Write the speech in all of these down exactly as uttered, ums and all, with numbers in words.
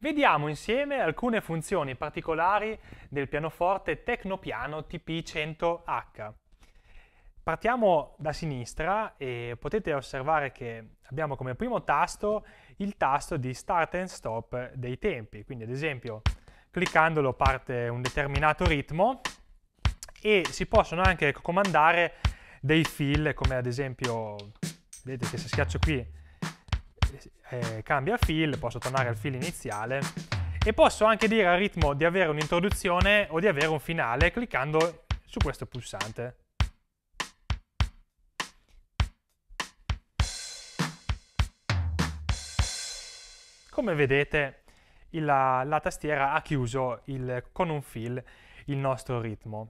Vediamo insieme alcune funzioni particolari del pianoforte Tecnopiano T P cento H. Partiamo da sinistra e potete osservare che abbiamo come primo tasto il tasto di Start and Stop dei tempi, quindi ad esempio cliccandolo parte un determinato ritmo e si possono anche comandare dei fill, come ad esempio, vedete che se schiaccio qui eh, cambia fill, posso tornare al fill iniziale e posso anche dire al ritmo di avere un'introduzione o di avere un finale cliccando su questo pulsante. Come vedete la, la tastiera ha chiuso il, con un fill il nostro ritmo.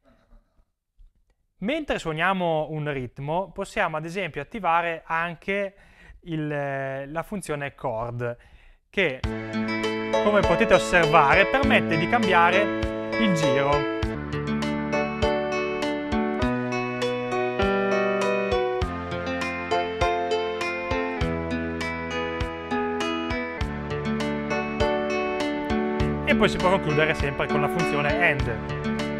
Mentre suoniamo un ritmo possiamo ad esempio attivare anche il, la funzione chord che, come potete osservare, permette di cambiare il giro. E poi si può concludere sempre con la funzione end.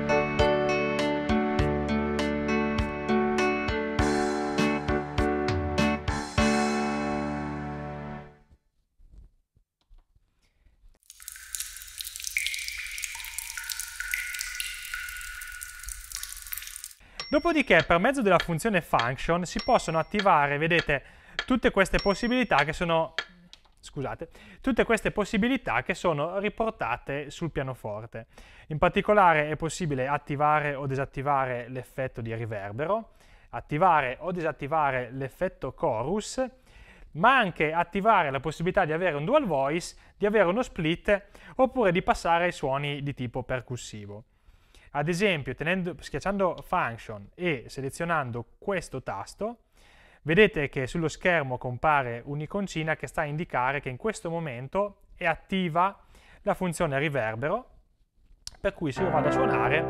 Dopodiché, per mezzo della funzione function, si possono attivare, vedete, tutte queste possibilità che sono, scusate, tutte queste possibilità che sono riportate sul pianoforte. In particolare è possibile attivare o disattivare l'effetto di riverbero, attivare o disattivare l'effetto chorus, ma anche attivare la possibilità di avere un dual voice, di avere uno split, oppure di passare ai suoni di tipo percussivo. Ad esempio, tenendo, schiacciando Function e selezionando questo tasto, vedete che sullo schermo compare un'iconcina che sta a indicare che in questo momento è attiva la funzione riverbero, per cui se io vado a suonare,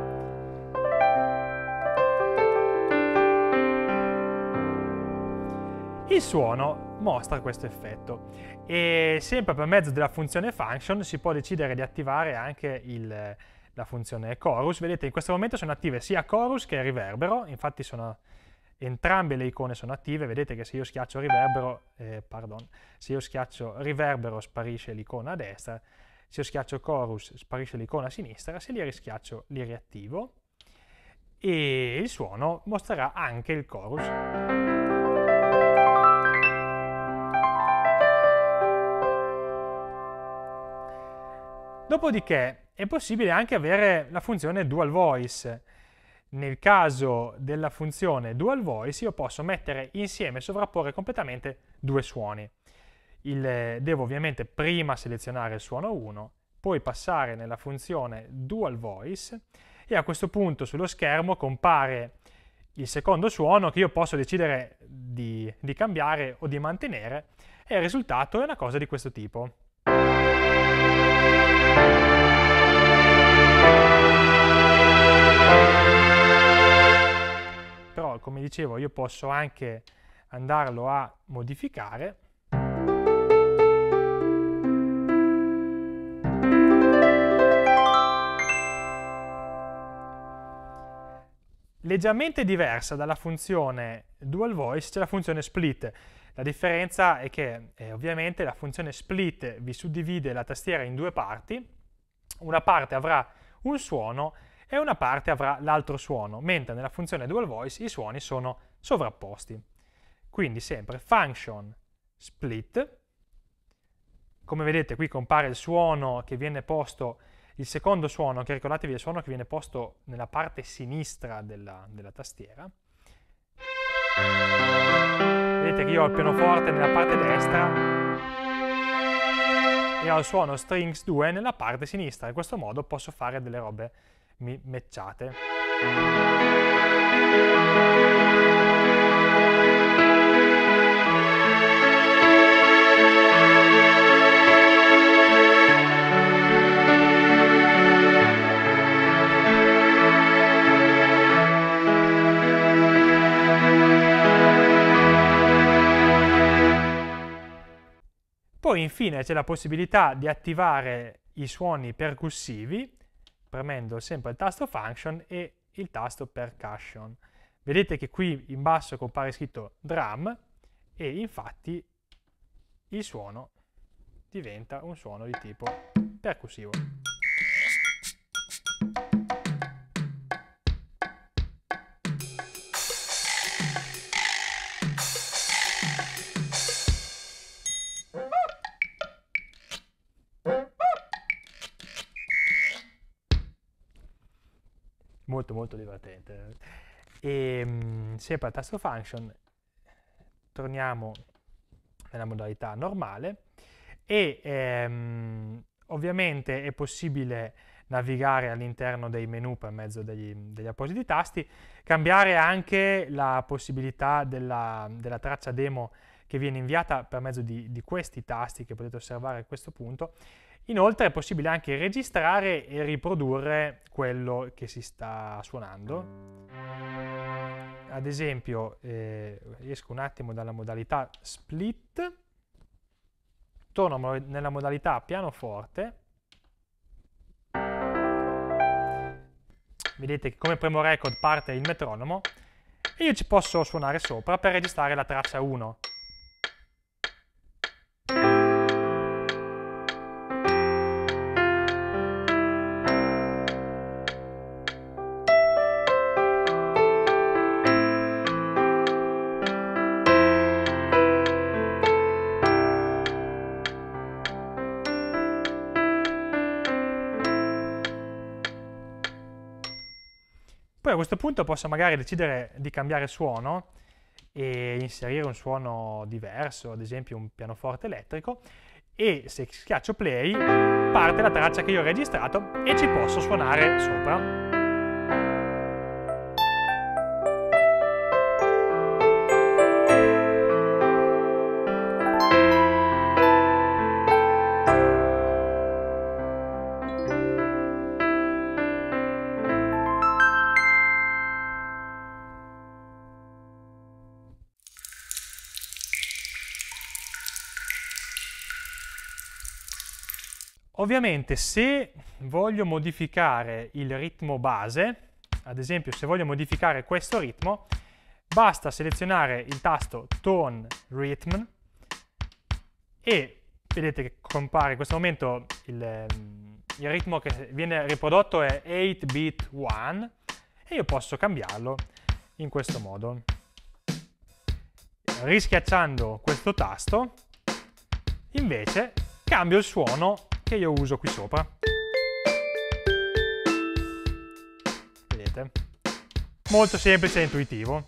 il suono mostra questo effetto. E sempre per mezzo della funzione Function si può decidere di attivare anche il la funzione chorus. Vedete, in questo momento sono attive sia chorus che riverbero, infatti sono, entrambe le icone sono attive. Vedete che se io schiaccio riverbero, eh, pardon, se io schiaccio riverbero sparisce l'icona a destra, se io schiaccio chorus sparisce l'icona a sinistra, se li rischiaccio li riattivo e il suono mostrerà anche il chorus. Dopodiché è possibile anche avere la funzione dual voice. Nel caso della funzione dual voice io posso mettere insieme, sovrapporre completamente due suoni. Il, devo ovviamente prima selezionare il suono uno, poi passare nella funzione dual voice e a questo punto sullo schermo compare il secondo suono che io posso decidere di, di cambiare o di mantenere e il risultato è una cosa di questo tipo. Però, come dicevo, io posso anche andarlo a modificare. Leggermente diversa dalla funzione dual voice c'è la funzione split. La differenza è che eh, ovviamente la funzione split vi suddivide la tastiera in due parti. Una parte avrà un suono e una parte avrà l'altro suono, mentre nella funzione dual voice i suoni sono sovrapposti. Quindi sempre function split. Come vedete qui compare il suono che viene posto, il secondo suono, che ricordatevi è il suono che viene posto nella parte sinistra della, della tastiera. Vedete che io ho il pianoforte nella parte destra e ho il suono strings due nella parte sinistra. In questo modo posso fare delle robe matchate. Poi infine c'è la possibilità di attivare i suoni percussivi premendo sempre il tasto Function e il tasto Percussion. Vedete che qui in basso compare scritto Drum e infatti il suono diventa un suono di tipo percussivo. Molto molto divertente. E mh, sempre al tasto Function torniamo nella modalità normale e ehm, ovviamente è possibile navigare all'interno dei menu per mezzo degli, degli appositi tasti, cambiare anche la possibilità della, della traccia demo che viene inviata per mezzo di, di questi tasti che potete osservare a questo punto. Inoltre è possibile anche registrare e riprodurre quello che si sta suonando. Ad esempio, eh, esco un attimo dalla modalità split, torno nella modalità pianoforte. Vedete che come premo record parte il metronomo e io ci posso suonare sopra per registrare la traccia uno. Poi a questo punto posso magari decidere di cambiare suono e inserire un suono diverso, ad esempio un pianoforte elettrico, e se schiaccio play parte la traccia che io ho registrato e ci posso suonare sopra. Ovviamente se voglio modificare il ritmo base, ad esempio se voglio modificare questo ritmo, basta selezionare il tasto Tone Rhythm e vedete che compare in questo momento il, il ritmo che viene riprodotto è otto bit uno e io posso cambiarlo in questo modo. Rischiacciando questo tasto invece cambio il suono che io uso qui sopra. Vedete? Molto semplice e intuitivo.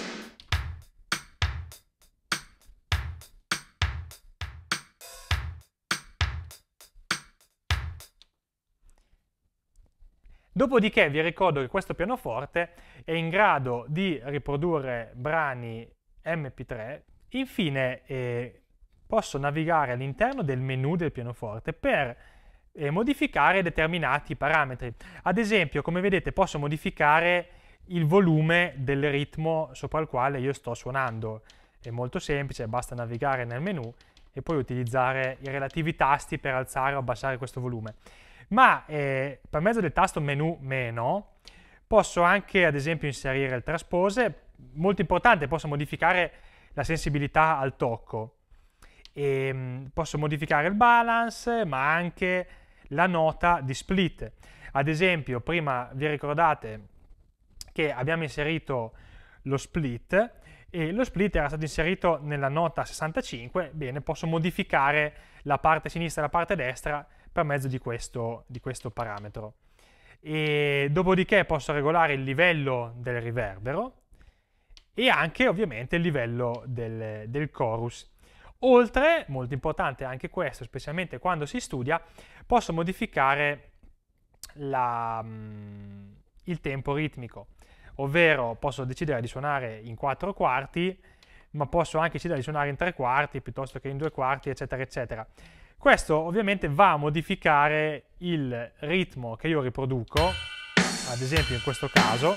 Dopodiché vi ricordo che questo pianoforte è in grado di riprodurre brani M P tre. Infine eh, posso navigare all'interno del menu del pianoforte per eh, modificare determinati parametri. Ad esempio, come vedete, posso modificare il volume del ritmo sopra il quale io sto suonando. È molto semplice, basta navigare nel menu e poi utilizzare i relativi tasti per alzare o abbassare questo volume. Ma eh, per mezzo del tasto menu meno posso anche, ad esempio, inserire il transpose. Molto importante, posso modificare la sensibilità al tocco. E posso modificare il balance, ma anche la nota di split. Ad esempio, prima vi ricordate che abbiamo inserito lo split e lo split era stato inserito nella nota sessantacinque. Bene, posso modificare la parte sinistra e la parte destra per mezzo di questo, di questo parametro. E dopodiché posso regolare il livello del riverbero e anche ovviamente il livello del, del chorus. Oltre, molto importante anche questo, specialmente quando si studia, posso modificare la, il tempo ritmico, ovvero posso decidere di suonare in quattro quarti, ma posso anche decidere di suonare in tre quarti piuttosto che in due quarti, eccetera, eccetera. Questo ovviamente va a modificare il ritmo che io riproduco, ad esempio in questo caso,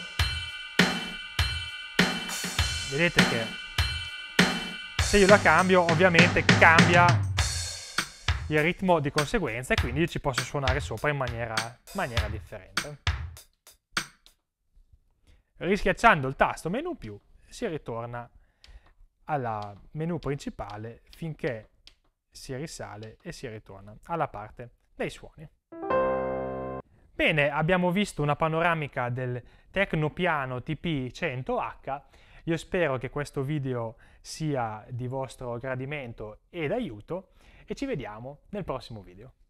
vedete che se io la cambio, ovviamente cambia il ritmo di conseguenza, e quindi io ci posso suonare sopra in maniera, maniera differente. Rischiacciando il tasto menu più si ritorna al menu principale finché si risale e si ritorna alla parte dei suoni. Bene, abbiamo visto una panoramica del Tecnopiano T P cento H. Io spero che questo video sia di vostro gradimento e d'aiuto, e ci vediamo nel prossimo video.